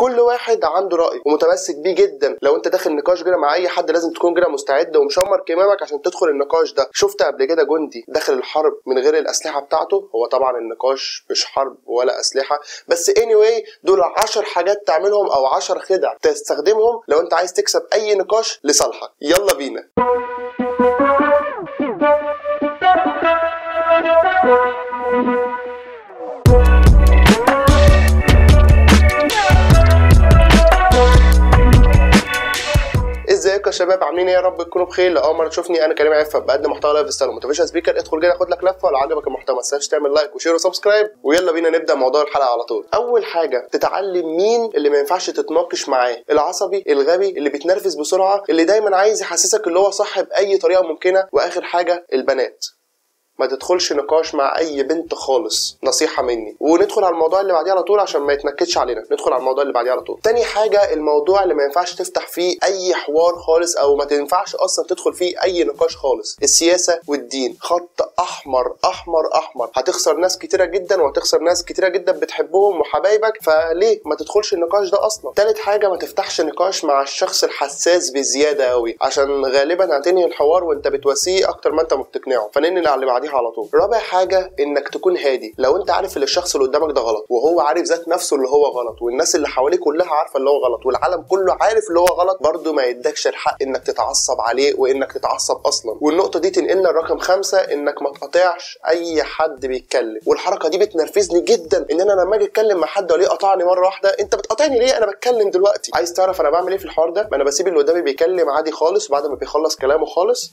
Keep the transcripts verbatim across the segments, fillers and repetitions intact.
كل واحد عنده راي ومتمسك بيه جدا. لو انت داخل نقاش كده مع اي حد لازم تكون كده مستعد ومشمر كمامك عشان تدخل النقاش ده. شفت قبل كده جندي داخل الحرب من غير الاسلحه بتاعته؟ هو طبعا النقاش مش حرب ولا اسلحه، بس anyway دول عشر حاجات تعملهم او عشر خدع تستخدمهم لو انت عايز تكسب اي نقاش لصالحك. يلا بينا. ازيكم يا شباب، عاملين ايه؟ يا رب تكونوا بخير. لو اول مره تشوفني انا كريم عفة بقدم محتوى لايف ستايل موتيفيشن سبيكر. ادخل كده خد لك لفه، ولو عجبك المحتوى ما تنساش تعمل لايك وشير وسبسكرايب، ويلا بينا نبدا موضوع الحلقه على طول. اول حاجه تتعلم مين اللي ما ينفعش تتناقش معاه. العصبي، الغبي، اللي بيتنرفز بسرعه، اللي دايما عايز يحسسك اللي هو صح باي طريقه ممكنه. واخر حاجه البنات، ما تدخلش نقاش مع اي بنت خالص، نصيحه مني. وندخل على الموضوع اللي بعديه على طول عشان ما يتنكدش علينا. ندخل على الموضوع اللي بعديه على طول. تاني حاجه الموضوع اللي ما ينفعش تفتح فيه اي حوار خالص، او ما تنفعش اصلا تدخل فيه اي نقاش خالص. السياسه والدين، خط احمر احمر احمر. هتخسر ناس كتيره جدا وهتخسر ناس كتيره جدا بتحبهم وحبايبك، فليه ما تدخلش النقاش ده اصلا. تالت حاجه ما تفتحش نقاش مع الشخص الحساس بزياده قوي، عشان غالبا هتنهي الحوار وانت بتواسيه اكتر ما انت بتقنعه. فننقل على اللي بعديه على طول. رابع حاجه انك تكون هادي. لو انت عارف ان الشخص اللي قدامك ده غلط، وهو عارف ذات نفسه اللي هو غلط، والناس اللي حواليه كلها عارفه اللي هو غلط، والعالم كله عارف اللي هو غلط، برضه ما يدكش الحق انك تتعصب عليه وانك تتعصب اصلا. والنقطه دي تنقلنا لرقم خمسة، انك ما تقاطعش اي حد بيتكلم. والحركه دي بتنرفزني جدا، ان انا لما اجي اتكلم مع حد وليه قطعني مره واحده. انت بتقاطعني ليه؟ انا بتكلم دلوقتي. عايز تعرف انا بعمل ايه في الحوار ده؟ ما انا بسيب اللي قدامي بيكلم عادي خالص، وبعد ما بيخلص كلامه خالص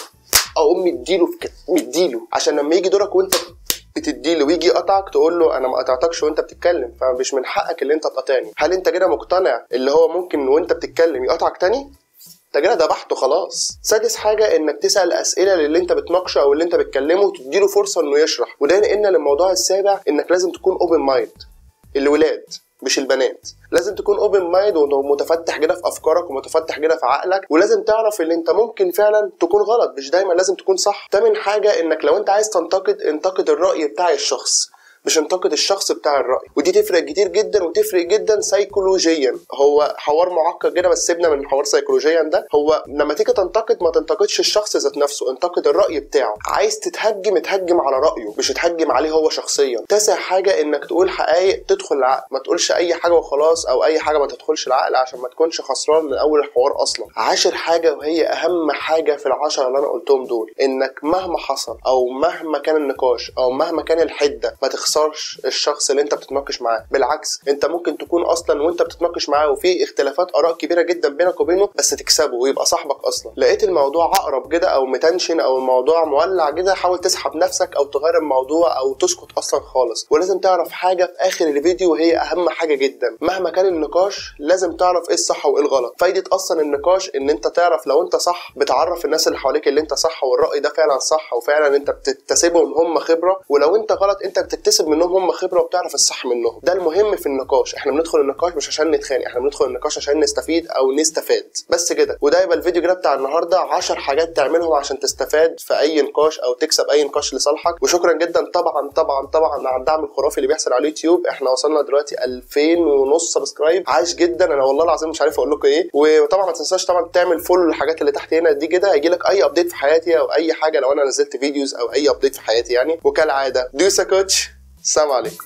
اقوم مديله في كده، مديله عشان لما يجي دورك وانت بتديله ويجي يقطعك تقول له انا ما قطعتكش وانت بتتكلم، فمش من حقك اللي انت تقاطعني. هل انت كده مقتنع اللي هو ممكن وانت بتتكلم يقطعك تاني؟ انت كده ذبحته خلاص. سادس حاجه انك تسال اسئله للي انت بتناقشه او اللي انت بتكلمه وتديله فرصه انه يشرح. وده نقلنا للموضوع السابع، انك لازم تكون اوبن مايند. الولاد مش البنات، لازم تكون اوبن مايند ومتفتح كده في افكارك ومتفتح كده في عقلك، ولازم تعرف ان انت ممكن فعلا تكون غلط، مش دايما لازم تكون صح. تامن حاجه انك لو انت عايز تنتقد، انتقد الراي بتاع الشخص مش انتقد الشخص بتاع الرأي. ودي تفرق كتير جدا، وتفرق جدا سيكولوجيا. هو حوار معقد كده بس سيبنا من الحوار سيكولوجيا ده. هو لما تيجي تنتقد ما تنتقدش الشخص ذات نفسه، انتقد الرأي بتاعه. عايز تتهجم اتهجم على رأيه، مش تهجم عليه هو شخصيا. تاسع حاجة انك تقول حقائق تدخل العقل، ما تقولش اي حاجة وخلاص، او اي حاجة ما تدخلش العقل عشان ما تكونش خسران من اول الحوار اصلا. عاشر حاجة وهي اهم حاجة في العشرة اللي انا قلتهم دول، انك مهما حصل او مهما كان النقاش او مهما كان الحدة ما تخسرش الشخص اللي انت بتتناقش معاه. بالعكس انت ممكن تكون اصلا وانت بتتناقش معاه وفي اختلافات اراء كبيره جدا بينك وبينه، بس تكسبه ويبقى صاحبك اصلا. لقيت الموضوع اقرب كده او متنشن او الموضوع مولع كده، حاول تسحب نفسك او تغير الموضوع او تسكت اصلا خالص. ولازم تعرف حاجه في اخر الفيديو وهي اهم حاجه جدا، مهما كان النقاش لازم تعرف ايه الصح وايه الغلط. فايده اصلا النقاش ان انت تعرف لو انت صح، بتعرف الناس اللي حواليك اللي انت صح والراي ده فعلا صح، وفعلا انت بتكتسبهم هم خبره. ولو انت غلط انت بتكتسب منهم هم خبره وبتعرف الصح منهم. ده المهم في النقاش. احنا بندخل النقاش مش عشان نتخانق، احنا بندخل النقاش عشان نستفيد او نستفاد بس كده. وده يبقى الفيديو كده بتاع النهارده، عشر حاجات تعملهم عشان تستفاد في اي نقاش او تكسب اي نقاش لصالحك. وشكرا جدا طبعا طبعا طبعا على الدعم الخرافي اللي بيحصل على اليوتيوب. احنا وصلنا دلوقتي ألفين ونص سبسكرايب، عايش جدا. انا والله العظيم مش عارف اقول لكم ايه. وطبعا ما تنساش طبعا تعمل فولو للحاجات اللي تحت هنا دي كده، هيجي لك اي ابديت في حياتي او اي حاجه لو انا نزلت فيديوز او اي ابديت في حياتي يعني. وكالعاده دوسا كوتش، السلام عليكم.